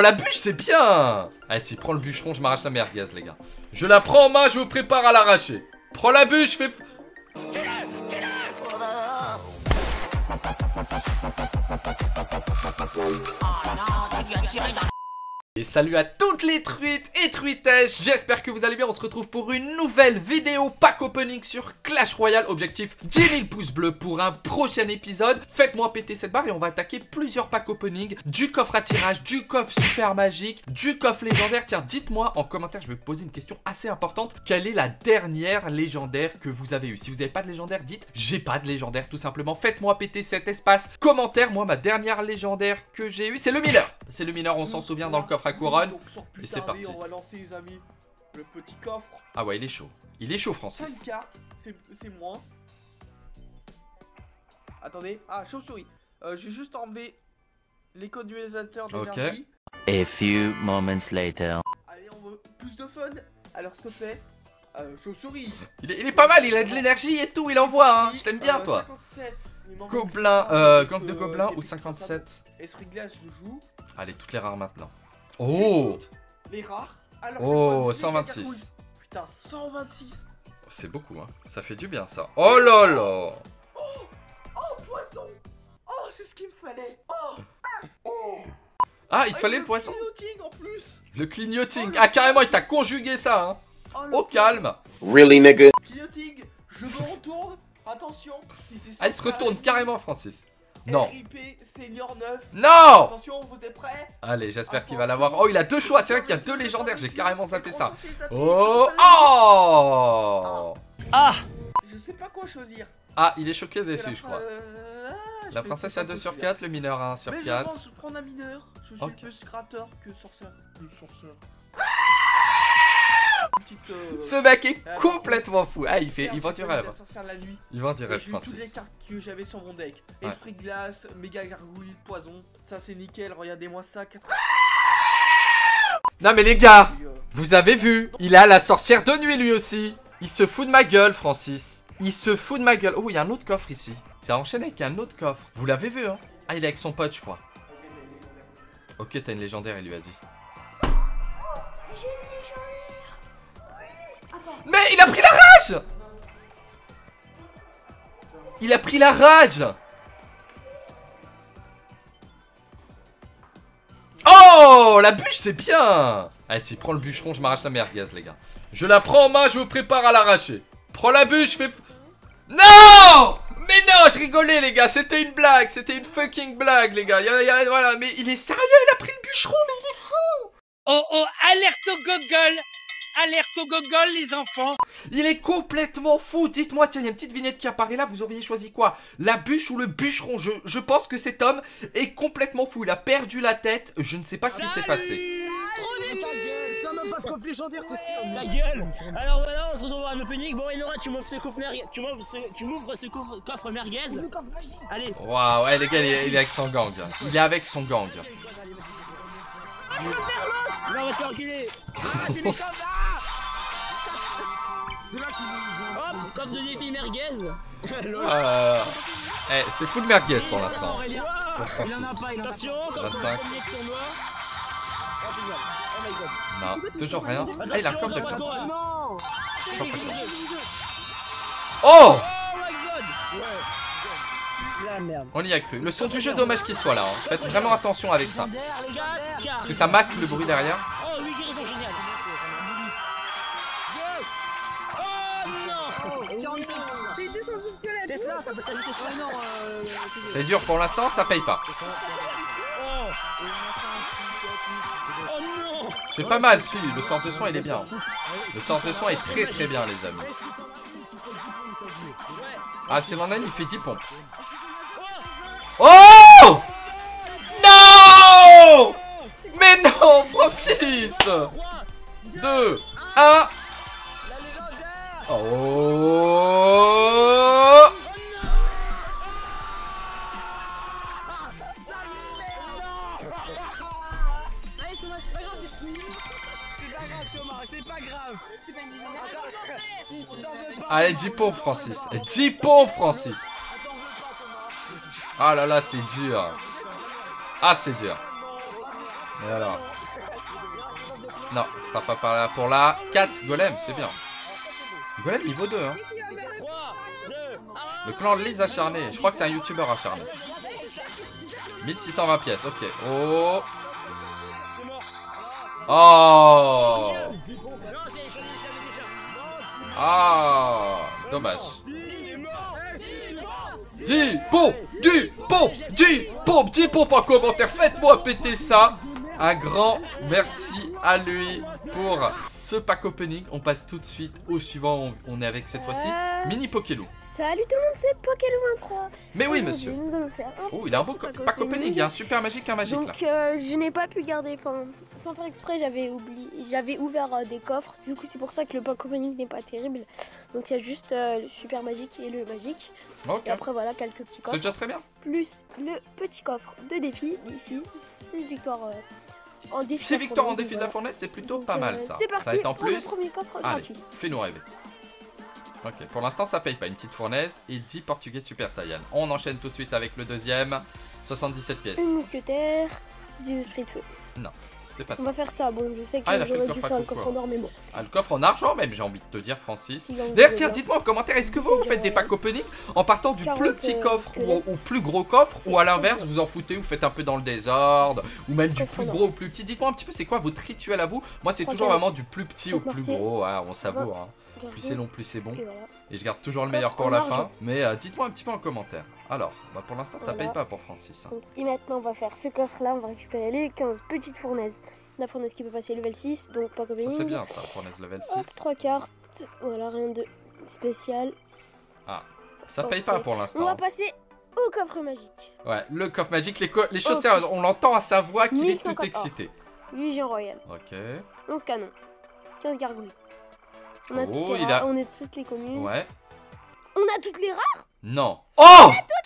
la bûche, c'est bien. Allez, s'il prend le bûcheron, je m'arrache la merguez, les gars. Je la prends en main, je me prépare à l'arracher. Prends la bûche, fais... Et salut à toutes les truites et truitesses, j'espère que vous allez bien, on se retrouve pour une nouvelle vidéo pack opening sur Clash Royale. Objectif 10 000 pouces bleus pour un prochain épisode. Faites-moi péter cette barre et on va attaquer plusieurs packs opening, du coffre à tirage, du coffre super magique, du coffre légendaire. Tiens, dites-moi en commentaire, je vais vous poser une question assez importante. Quelle est la dernière légendaire que vous avez eue? Si vous n'avez pas de légendaire, dites j'ai pas de légendaire tout simplement. Faites-moi péter cet espace commentaire. Moi, ma dernière légendaire que j'ai eue, c'est le mineur. C'est le mineur, on s'en souvient, dans le coffre à couronne. Et c'est parti. On va lancer les amis le petit coffre. Ah ouais, il est chaud. Il est chaud, Francis. 5 cartes, c'est moins. Attendez, ah chauve-souris. J'ai juste enlevé les codes utilisateur d'énergie. A few moments later. Allez, on veut plus de fun. Alors s'il te plaît, chauve-souris. Il est pas mal, il a de l'énergie et tout, il envoie, hein. Je t'aime bien, toi. 57. Gobelin, gang de gobelins ou 57. Esprit glace, je joue. Allez, toutes les rares maintenant. Oh! Les rares. Alors, oh, 126. Putain, 126. C'est beaucoup, hein. Ça fait du bien, ça. Oh là là! Oh, poisson. Oh, c'est ce qu'il me fallait. Ah, il te fallait le poisson. Le clignoting en plus. Le clignoting. Ah, carrément, il t'a conjugué ça, hein. Au calme. Really, nigga? Clignoting, je me retourne. Attention. Ah, il se retourne carrément, Francis. Non. RIP Senior 9. Non! Attention, vous êtes prêts? Allez, j'espère qu'il va l'avoir. Oh, il a deux choix. C'est vrai qu'il y a deux légendaires. J'ai carrément zappé ça. Oh. Oh! Ah! Je sais pas quoi choisir. Ah, il est choqué déçu, je crois. La princesse a 2 sur 4, le mineur a 1 sur 4. Je pense prendre un mineur. Je suis plus gratteur que sorcière. Ce mec est complètement fou. Ah, il vend du rêve. Il vend du rêve, Francis. J'ai toutes les Francis. cartes que j'avais sur mon deck. Esprit glace, méga gargouille, poison. Ça c'est nickel, regardez-moi ça. Non mais les gars, vous avez vu, il a la sorcière de nuit lui aussi. Il se fout de ma gueule, Francis. Il se fout de ma gueule. Oh, il y a un autre coffre ici. Ça enchaîne avec un autre coffre. Vous l'avez vu, hein? Ah, il est avec son pote, je crois. Ok, t'as une légendaire, il lui a dit. J'ai une légendaire. Mais il a pris la rage! Il a pris la rage! Oh, la bûche, c'est bien! Allez, s'il prend le bûcheron, je m'arrache la merguez, les gars. Je la prends en main, je me prépare à l'arracher. Prends la bûche, fais... Non! Mais non, je rigolais, les gars, c'était une blague, c'était une fucking blague, les gars. Voilà, mais il est sérieux, il a pris le bûcheron, mais il est fou! Oh oh, alerte au gogol! Alerte au gogol, les enfants! Il est complètement fou. Dites-moi, tiens, il y a une petite vignette qui apparaît là. Vous auriez choisi quoi? La bûche ou le bûcheron? Je pense que cet homme est complètement fou. Il a perdu la tête. Je ne sais pas ce qui s'est passé. T'as même pas de coffre légendaire, t'es sûr? Ta gueule! Alors voilà, on se retrouve à l'opening. Bon, Enora, tu m'ouvres ce coffre merguez. Tu m'ouvres ce coffre merguez. Allez. Waouh, ouais, les gars, il est avec son gang. Il est avec son gang. Non, on va se faire enculer. Ah, c'est les coffres. Hop, coffre de défi merguez. Eh, c'est full merguez pour l'instant. Attention, coffre 25. Non, toujours rien. Ah, il a encore de quoi. Non. Oh! La merde. On y a cru. Le son du jeu, dommage qu'il soit là. Hein. Faites vraiment attention avec ça. Parce que ça masque le bruit derrière. Oh, oui, guérison, génial. C'est dur pour l'instant, ça paye pas. C'est pas mal, si. Le centre de son, il est bien. Le centre de son est très très bien, les amis. Ah, c'est mon ami, il fait 10 pompes. Oh! Non! Mais non, Francis! 2, 1. Oh! Allez Thomas, c'est pas grave, c'est fini. C'est pas grave. Allez, 10 pompes, Francis. 10 pompes, Francis. Ah là là, c'est dur. Ah, c'est dur. Et alors? Non, ce sera pas par là. Pour la 4 golem, c'est bien. Golem niveau 2, hein. Le clan Les Acharnés. Je crois que c'est un youtubeur acharné. 1620 pièces, ok. Oh. Oh. Ah. Dommage. Dis pompe en commentaire. Faites-moi péter ça. Un grand merci à lui pour ce pack opening. On passe tout de suite au suivant. On est avec cette fois-ci Mini Pokélou. Salut tout le monde, c'est Pokélou23. Mais oui, monsieur. Nous allons faire un Oh, il a un beau pack opening. Il y a un super magique, un magique Donc là. je n'ai pas pu garder, enfin sans faire exprès, j'avais ouvert des coffres. Du coup c'est pour ça que le pack opening n'est pas terrible. Donc il y a juste le super magique et le magique. Ok. Et après voilà quelques petits C'est coffres. déjà très bien. Plus le petit coffre de défi ici. 6 victoires en défi. 6 victoires en défi de la fournaise, c'est plutôt Donc, pas mal ça. C'est parti Ça va être en pour le plus. premier coffre Allez, gratuit. fais-nous rêver. Ok, pour l'instant ça paye pas, une petite fournaise et 10 portugais Super Saiyan. On enchaîne tout de suite avec le deuxième, 77 pièces. Une mousquetaire, 10 esprit de feu. Non, c'est pas On ça. va faire ça, bon je sais que Ah, il a fait le j'aurais dû coffre à faire le coco. coffre en or mais bon. Ah, le coffre en argent même, j'ai envie de te dire Francis. Si, donc, D'ailleurs je tiens, veux bien. dites-moi en commentaire, est-ce que vous faites des packs opening en partant du 40, plus petit coffre squelettes. au plus gros coffre, ou à l'inverse vous en foutez, vous faites un peu dans le désordre, ou même du Coffre plus en or. gros au plus petit. Dites-moi un petit peu c'est quoi votre rituel à vous. Moi c'est Trois toujours carrés. vraiment du plus petit au Quatre plus mortiers. gros, ouais, on savoure. Hein. Plus Regardez. c'est long, plus c'est bon. Et voilà. Et je garde toujours le Coffre meilleur pour en la argent. fin. Mais dites-moi un petit peu en commentaire. Alors, bah pour l'instant, ça Voilà. paye pas pour Francis. Hein. Donc, et maintenant, on va faire ce coffre-là. On va récupérer les 15 petites fournaises. La fournaise qui peut passer level 6, donc pas comme Ça, c'est bien ça, fournaise level 6. 3 cartes. Voilà, rien de spécial. Ça paye Ok. pas pour On va l'instant. passer au coffre magique. Ouais, le coffre magique, les chaussettes, on l'entend à sa voix qu'il est tout 1150 excité. Légion royale. Ok. 11 canons. 15 gargouilles. On a, Oh, toutes les il a- rares, on a toutes les communes. Ouais. On a toutes les rares. Non. Oh,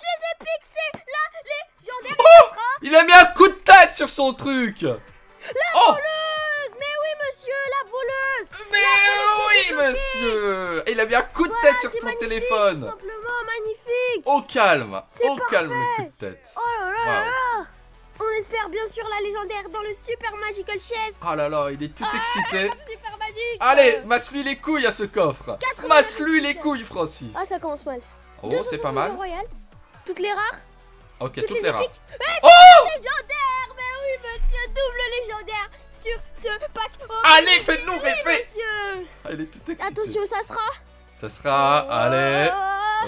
il a mis un coup de tête sur son truc. Oh, Mais oui, monsieur, la voleuse. mais oui, monsieur. Il a mis un coup de tête sur c'est ton magnifique, téléphone. Tout simplement magnifique. Au calme. C'est Au calme le coup de tête. Oh là là Waouh. là là. On espère bien sûr la légendaire dans le Super Magical Chest. Oh là là, il est tout excité. Super magique. Allez, masse-lui les couilles à ce coffre. 80 Masse-lui les couilles, Francis. Ah, ça commence mal. Oh, c'est pas 270 mal. royales. Toutes les rares. Ok, toutes toutes les les rares. épiques. Légendaire. Mais oui, monsieur, double légendaire sur ce pack. Oh, Allez, fais-nous oui, rêver. monsieur. Ah, il est tout excité. Attention, ça sera. Ça sera, allez. Oh,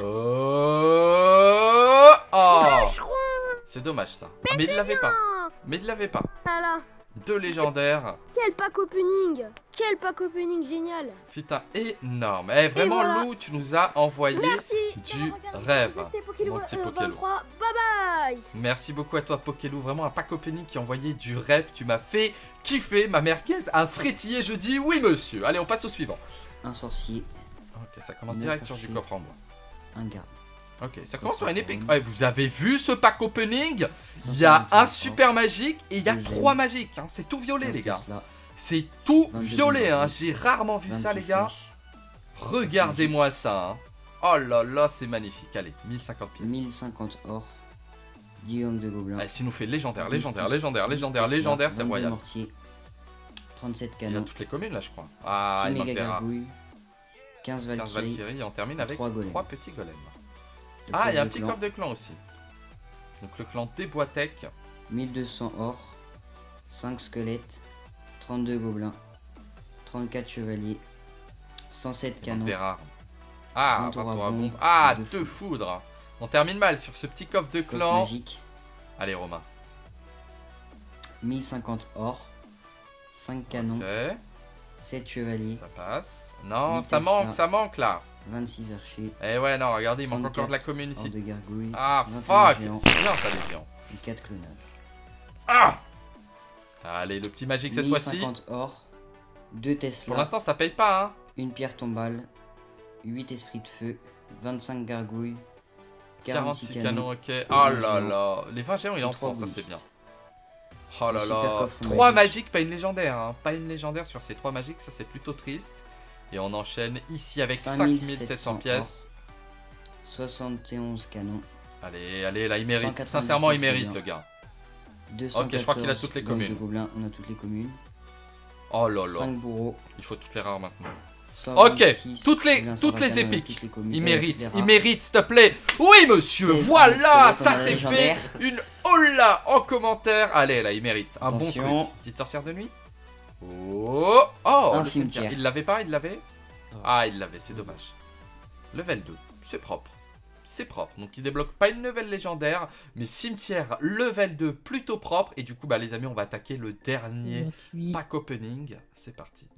Oh, oh. bûcheron. C'est dommage ça. Ah, mais il l'avait pas. Mais il l'avait pas. Voilà. Deux légendaires. Quel pack opening. Quel pack opening génial. Putain, énorme. Eh, vraiment, voilà. Lou, tu nous as envoyé Merci. du d'avoir regardé. rêve. C'était Pokélou, Mon petit Pokélou. 23. Bye bye. Merci beaucoup à toi, Pokélou. Vraiment un pack opening qui envoyait du rêve. Tu m'as fait kiffer. Ma merguez a frétillé. Je dis oui, monsieur. Allez, on passe au suivant. Un sorcier, Ok, ça commence Neuf direct sur du archers. coffre en bois. un gars. Ok, ça commence par une épée. Ouais, vous avez vu ce pack opening? Il y a 525 un super magique et il y a Deuxième. 3 magiques. Hein. C'est tout violet, un les gars. Tesla, C'est tout 22 violet. Hein. bombardiers, J'ai rarement vu ça, 26 les gars. flèches, Regardez-moi ça. Hein. Oh là là, c'est magnifique. Allez, 1050 pièces. 1050 or, 10 hommes de gobelins. Allez, s'il nous fait légendaire, 10 légendaire, légendaire, 10 légendaire, Tesla, légendaire, c'est 22 royal. mortiers, 37 Il y a canons, toutes les communes là, je crois. Ah, 6 il manque méga des rares. gargouilles, 15 15 valkyries, Valkyries et on termine avec 3 golems. 3 petits golems. le Ah, il y a un corps de petit clan, coffre de clan aussi. Donc le clan des Boitec. 1200 or, 5 squelettes, 32 gobelins, 34 chevaliers, 107 canons, Des rares. Ah, 23 23 bombes, bombes. Ah, deux 2 foudres. On termine mal sur ce petit coffre de coffre clan. magique, Allez, Romain. 1050 or, 5 canons, Ok, 7 chevaliers, ça passe. Non, Huit ça Tesla. manque là. 26 archers, Eh ouais, non, regardez, il manque 34 encore de la commune hors ici. de gargouilles, Ah, 21 fuck. géants C'est bien ça, les géants. et 4 clonages. Ah. Allez, le petit magique cette fois-ci. 1050 or, 2 Pour Tesla, l'instant, ça paye pas, hein. une pierre tombale, 8 esprits de feu, 25 gargouilles, 46 46 canons, canons, ok. Oh là géants. là. Les 20 géants, il en Et trois prend, ça c'est boosts. bien. Oh là Le super là. coffre 3 magique. magiques, pas une légendaire. Hein. Pas une légendaire sur ces 3 magiques, ça c'est plutôt triste. Et on enchaîne ici avec 5700 pièces. 71 canons, Allez, allez, là il mérite. 197 Sincèrement, il mérite bien. le gars. 214 Ok, je crois qu'il a toutes les bandes communes. de gobelins, on a toutes les communes. Oh là là. 5 bourreaux. Il faut toutes les rares maintenant. 126, toutes les gobelins, épiques. 121, toutes les communes. Il Toutes les mérite, rares. il mérite, s'il te plaît. Oui, monsieur, C'est voilà, un ça exploit c'est fait. légendaire. Une hola en commentaire. Allez, là, il mérite. Un bon Attention. truc. Petite sorcière de nuit. Oh, oh, Un le cimetière. cimetière. Il l'avait pas, il l'avait. Ah, il l'avait, c'est dommage. Level 2, c'est propre. C'est propre. Donc, il débloque pas une nouvelle légendaire, mais cimetière level 2 plutôt propre. Et du coup, bah, les amis, on va attaquer le dernier pack opening. C'est parti.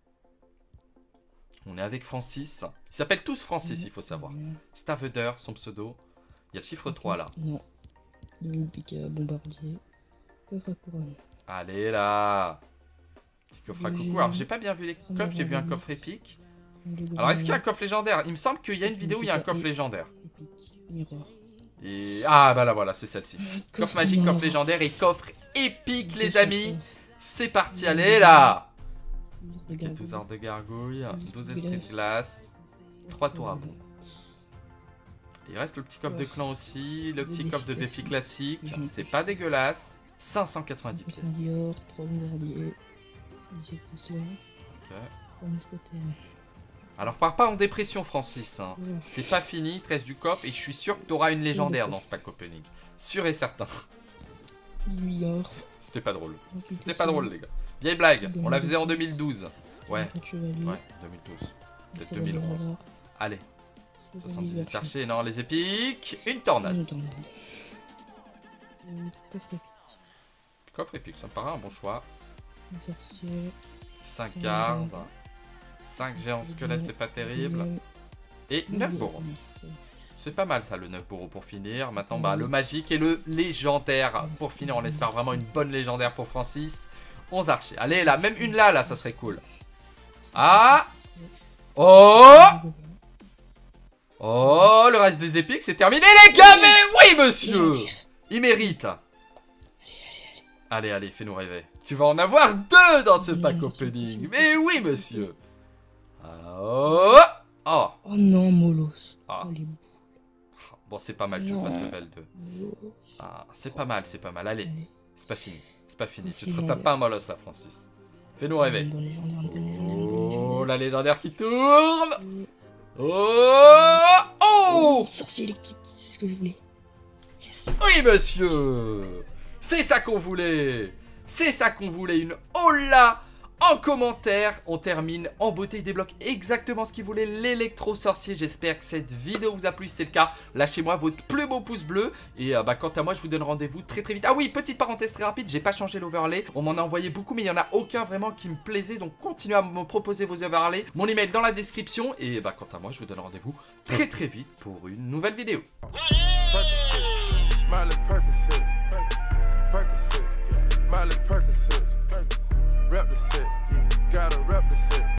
On est avec Francis. Ils s'appellent tous Francis, il faut savoir. Staveder, son pseudo. Il y a le chiffre 3 là. Non. Bombardier. Coffre à couronne. Allez là. Petit coffre à coucou. Alors j'ai pas bien vu les coffres, j'ai vu un coffre épique. Alors est-ce qu'il y a un coffre légendaire? Il me semble qu'il y a une vidéo où il y a un coffre légendaire. Miroir. Et... ah bah là voilà, c'est celle-ci. Coffre magique, coffre légendaire et coffre épique les amis. C'est parti, allez là. Ok, 12 heures de gargouille, 12 esprits de glace, 3 tours à bout. Il reste le petit coffre de clan aussi, le petit coffre de défi classique, c'est pas dégueulasse. 590 pièces. Dior, 3 bombardiers. 17 potions. Ok. 3 mousquetaires. Alors pars pas en dépression Francis, hein. C'est pas fini, il te reste du coffre et je suis sûr que t'auras une légendaire dans ce pack opening. Sûr et certain. 8 or. C'était pas drôle. C'était pas drôle les gars. Vieille blague, on la faisait en 2012. Ouais, 24 chevaliers. ouais, 2012. Peut-être 2011. Allez, 78 archers, non, les épiques. Une tornade. Une tornade. Coffre épique. Coffre épique, ça me paraît un bon choix. Un sorcier. 5 gardes. 5 géants squelettes, c'est pas terrible. Et 9 bourreaux. C'est pas mal ça, le 9 bourreaux pour finir. Maintenant, bah, le magique et le légendaire. Pour finir, on espère vraiment une bonne légendaire pour Francis. 11 archers. Allez, là, même une là, ça serait cool. Ah! Oh! Oh, le reste des épiques, c'est terminé, les gars! Mais oui, monsieur! Il mérite. Allez, allez, fais-nous rêver. Tu vas en avoir 2 dans ce pack opening. Mais oui, monsieur. Oh! Oh! Oh non, Molos. Ah. Oh, les boules. Bon, c'est pas mal, tu Non. passes level 2. Molos. Ah, c'est pas mal, c'est pas mal. Allez, Allez. c'est pas fini. C'est pas fini. Tu te Légendaire. retapes pas un molos là, Francis. Fais-nous rêver. Dans légendaire, dans légendaire, Oh, dans la légendaire qui tourne. légendaire. Oh! Oh! Sorcier électrique, c'est ce que je voulais. Yes. Oui, monsieur! C'est ça qu'on voulait! C'est ça qu'on voulait, une hola en commentaire. On termine en beauté, il débloque exactement ce qu'il voulait, l'électro-sorcier. J'espère que cette vidéo vous a plu, si c'est le cas, lâchez-moi votre plus beau pouce bleu. Et bah, quant à moi, je vous donne rendez-vous très très vite. Ah oui, petite parenthèse très rapide, j'ai pas changé l'overlay. On m'en a envoyé beaucoup, mais il n'y en a aucun vraiment qui me plaisait. Donc continuez à me proposer vos overlays. Mon email dans la description. Et bah, quant à moi, je vous donne rendez-vous très très vite pour une nouvelle vidéo. Miley Percocet, Miley Percocet, rep the set, gotta rep the set.